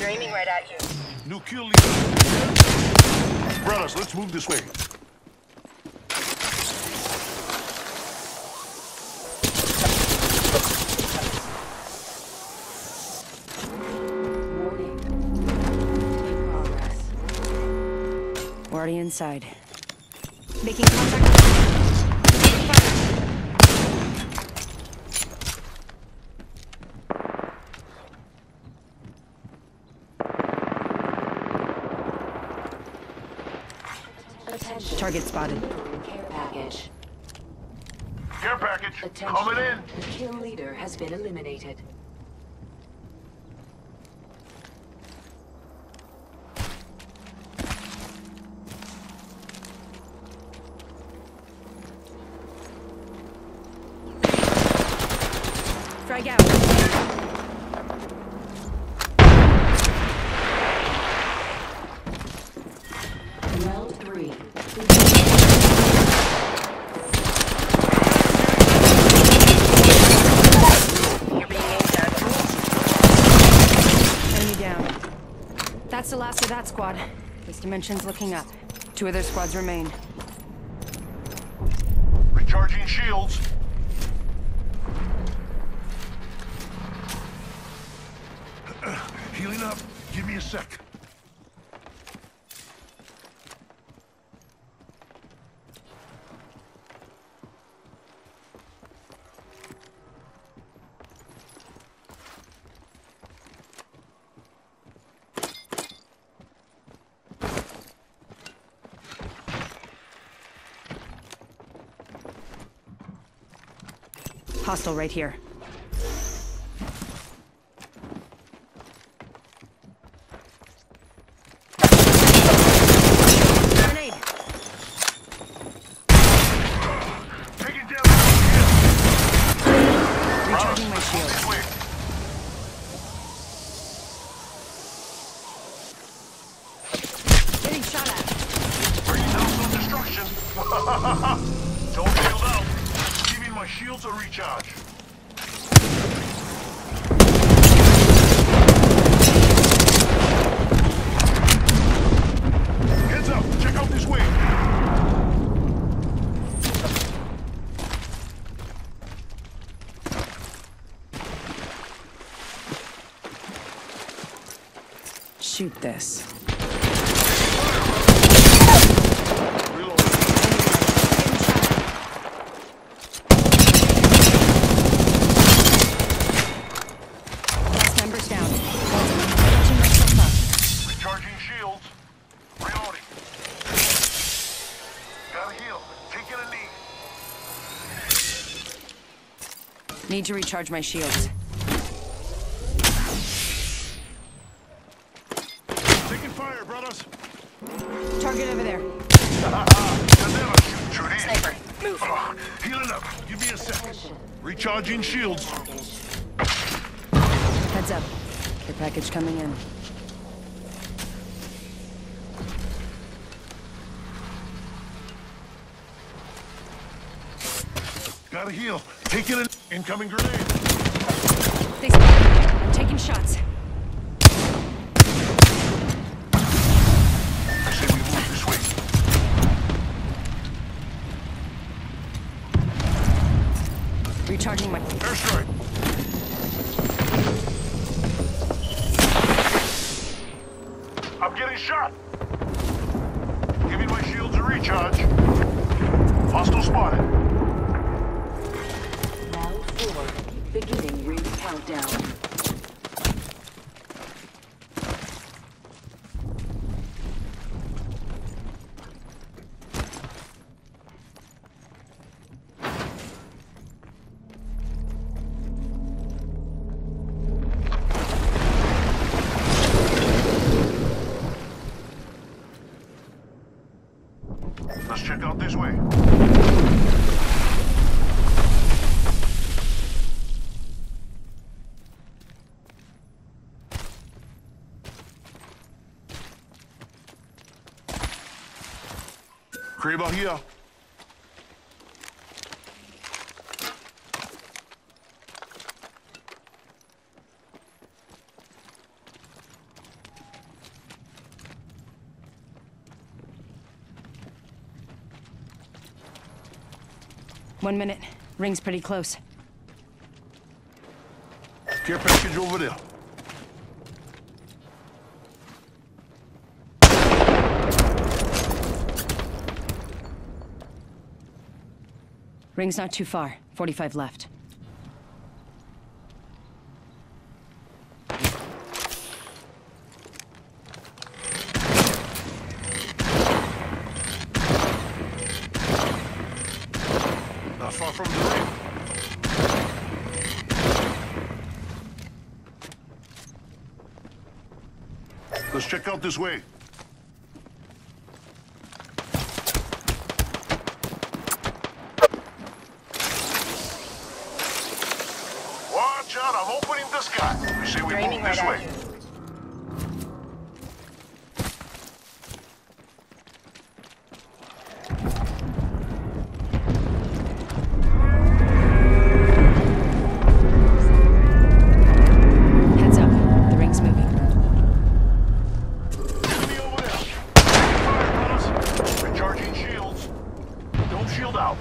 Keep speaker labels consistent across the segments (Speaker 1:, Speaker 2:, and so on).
Speaker 1: They're aiming right at you.
Speaker 2: New kill leader. Brothers, let's move this way.
Speaker 3: Warning. In progress.
Speaker 4: We're already inside. Making contact.
Speaker 3: Attention.
Speaker 4: Target spotted.
Speaker 3: Care package.
Speaker 2: Care package,
Speaker 3: Attention.
Speaker 2: coming in.
Speaker 3: The kill leader has been eliminated.
Speaker 4: Frag out.
Speaker 3: Round 3.
Speaker 1: You're being aimed at.
Speaker 4: Enemy down. That's the last of that squad. This dimension's looking up. 2 other squads remain.
Speaker 2: Recharging shields. Healing up. Give me a sec.
Speaker 4: Hostile right here. Grenade.
Speaker 2: Taking down
Speaker 4: Recharging my shield.
Speaker 2: this way.
Speaker 4: Getting shot at.
Speaker 2: Bringing down some destruction. Don't shield out. Giving my shields a recharge. Heads up. Check out this way.
Speaker 4: Shoot this.
Speaker 2: Reload.
Speaker 4: Last member's down. Catching myself up.
Speaker 2: Recharging shields. Reloading. Gotta heal. Taking a knee.
Speaker 4: Need to recharge my shields.
Speaker 2: Taking fire, brothers.
Speaker 4: Target over there.
Speaker 2: Trudy.
Speaker 1: Sniper, move.
Speaker 2: Healing up. Give me a sec. Recharging shields.
Speaker 4: Heads up. Care package coming in.
Speaker 2: Gotta heal. Taking an incoming grenade.
Speaker 4: They spotted me. I'm taking shots.
Speaker 2: I say we move this way.
Speaker 4: Recharging my...
Speaker 2: Airstrike. I'm getting shot. Giving my shields a recharge. Hostile spotted.
Speaker 3: Round 4. Beginning ring countdown.
Speaker 2: Let's check out this way. Kraber here.
Speaker 4: 1 minute. Ring's pretty close.
Speaker 2: Care package over there.
Speaker 4: Ring's not too far. 45 left.
Speaker 2: Not far from the ring. Let's check out this way. Watch out, I'm opening the sky. You say we
Speaker 1: Draining
Speaker 2: move this
Speaker 1: right
Speaker 2: way.
Speaker 1: at you.
Speaker 4: Heads up. The ring's moving.
Speaker 2: Enemy over there. Fire, fellas. Recharging shields. Don't shield out.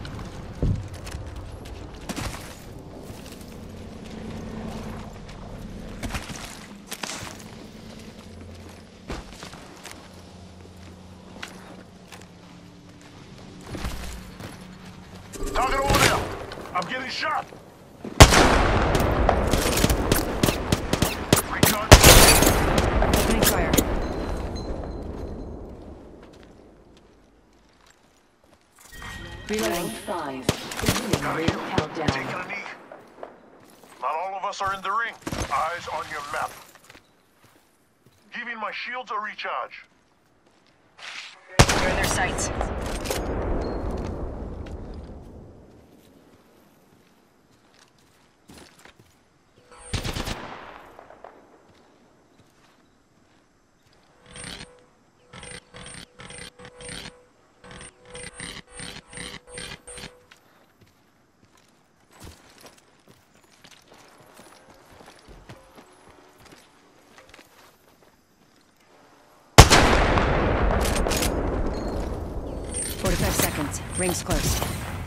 Speaker 2: Target over there. I'm getting shot. Recharging.
Speaker 4: Opening fire. Reloading.
Speaker 3: Round 5. Beginning
Speaker 2: Gotta
Speaker 3: ring
Speaker 2: heal. Taking
Speaker 3: countdown.
Speaker 2: a knee. Not all of us are in the ring. Eyes on your map. Giving my shields a recharge.
Speaker 1: You're in their sights.
Speaker 4: Seconds. Ring's close.